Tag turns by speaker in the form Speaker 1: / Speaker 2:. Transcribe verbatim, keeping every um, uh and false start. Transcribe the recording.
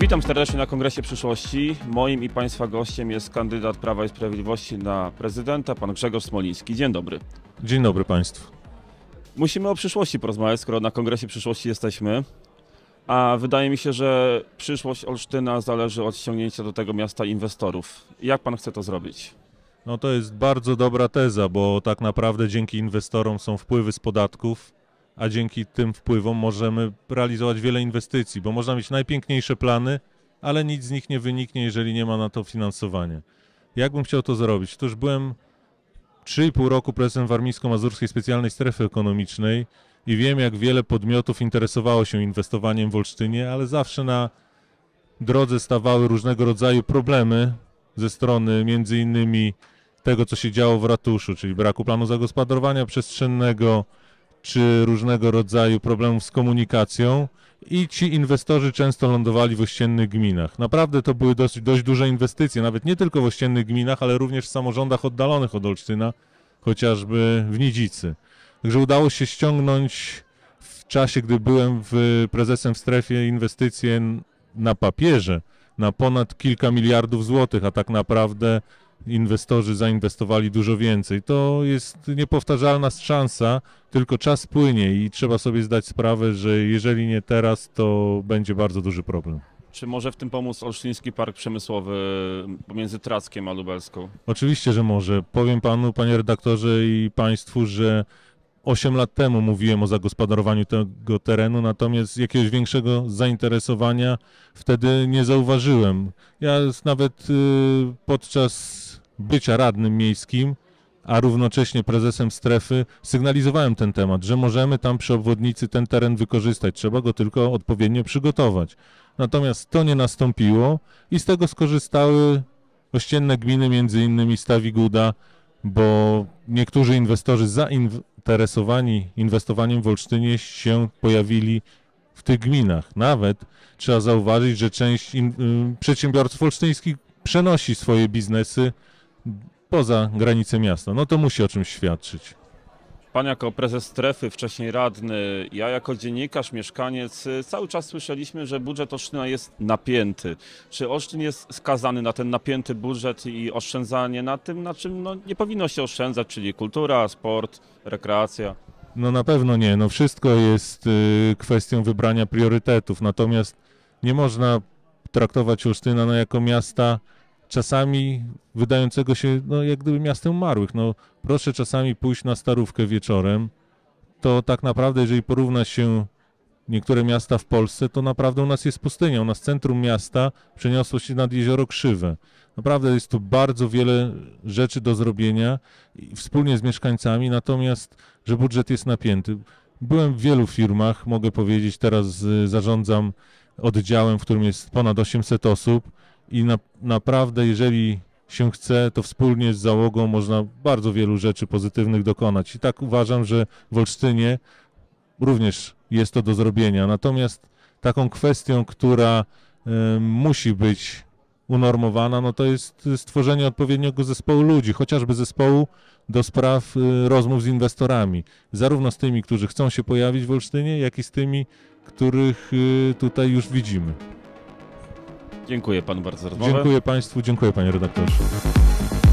Speaker 1: Witam serdecznie na Kongresie Przyszłości. Moim i Państwa gościem jest kandydat Prawa i Sprawiedliwości na prezydenta, pan Grzegorz Smoliński. Dzień dobry.
Speaker 2: Dzień dobry Państwu.
Speaker 1: Musimy o przyszłości porozmawiać, skoro na Kongresie Przyszłości jesteśmy. A wydaje mi się, że przyszłość Olsztyna zależy od ściągnięcia do tego miasta inwestorów. Jak pan chce to zrobić?
Speaker 2: No to jest bardzo dobra teza, bo tak naprawdę dzięki inwestorom są wpływy z podatków, a dzięki tym wpływom możemy realizować wiele inwestycji, bo można mieć najpiękniejsze plany, ale nic z nich nie wyniknie, jeżeli nie ma na to finansowania. Jak bym chciał to zrobić? To już byłem trzy i pół roku prezesem Warmińsko-Mazurskiej Specjalnej Strefy Ekonomicznej i wiem, jak wiele podmiotów interesowało się inwestowaniem w Olsztynie, ale zawsze na drodze stawały różnego rodzaju problemy ze strony między innymi tego, co się działo w ratuszu, czyli braku planu zagospodarowania przestrzennego, czy różnego rodzaju problemów z komunikacją i ci inwestorzy często lądowali w ościennych gminach. Naprawdę to były dość, dość duże inwestycje, nawet nie tylko w ościennych gminach, ale również w samorządach oddalonych od Olsztyna, chociażby w Nidzicy. Także udało się ściągnąć w czasie, gdy byłem w, prezesem w strefie, inwestycje na papierze na ponad kilka miliardów złotych, a tak naprawdę inwestorzy zainwestowali dużo więcej. To jest niepowtarzalna szansa, tylko czas płynie i trzeba sobie zdać sprawę, że jeżeli nie teraz, to będzie bardzo duży problem.
Speaker 1: Czy może w tym pomóc Olsztyński Park Przemysłowy pomiędzy Trackiem a Lubelską?
Speaker 2: Oczywiście, że może. Powiem panu, panie redaktorze i państwu, że osiem lat temu mówiłem o zagospodarowaniu tego terenu, natomiast jakiegoś większego zainteresowania wtedy nie zauważyłem. Ja nawet y, podczas bycia radnym miejskim, a równocześnie prezesem strefy, sygnalizowałem ten temat, że możemy tam przy obwodnicy ten teren wykorzystać, trzeba go tylko odpowiednio przygotować. Natomiast to nie nastąpiło i z tego skorzystały ościenne gminy, między innymi Stawiguda, bo niektórzy inwestorzy zainteresowani inwestowaniem w Olsztynie się pojawili w tych gminach. Nawet trzeba zauważyć, że część in, y, przedsiębiorców olsztyńskich przenosi swoje biznesy poza granice miasta. No to musi o czymś świadczyć.
Speaker 1: Pan jako prezes strefy, wcześniej radny, ja jako dziennikarz, mieszkaniec, cały czas słyszeliśmy, że budżet Olsztyna jest napięty. Czy Olsztyn jest skazany na ten napięty budżet i oszczędzanie na tym, na czym no, nie powinno się oszczędzać, czyli kultura, sport, rekreacja?
Speaker 2: No na pewno nie. No wszystko jest y, kwestią wybrania priorytetów. Natomiast nie można traktować Olsztyna no, jako miasta czasami wydającego się no, jak gdyby miastem umarłych. No, proszę czasami pójść na Starówkę wieczorem, to tak naprawdę, jeżeli porówna się niektóre miasta w Polsce, to naprawdę u nas jest pustynia. U nas centrum miasta przeniosło się nad jezioro Krzywe. Naprawdę jest tu bardzo wiele rzeczy do zrobienia wspólnie z mieszkańcami, natomiast, że budżet jest napięty. Byłem w wielu firmach, mogę powiedzieć, teraz zarządzam oddziałem, w którym jest ponad osiemset osób i na, naprawdę, jeżeli się chce, to wspólnie z załogą można bardzo wielu rzeczy pozytywnych dokonać. I tak uważam, że w Olsztynie również jest to do zrobienia. Natomiast taką kwestią, która y, musi być unormowana, no to jest stworzenie odpowiedniego zespołu ludzi, chociażby zespołu do spraw y, rozmów z inwestorami. Zarówno z tymi, którzy chcą się pojawić w Olsztynie, jak i z tymi, których y, tutaj już widzimy.
Speaker 1: Dziękuję panu bardzo za rozmowę.
Speaker 2: Dziękuję państwu, dziękuję panie redaktorze.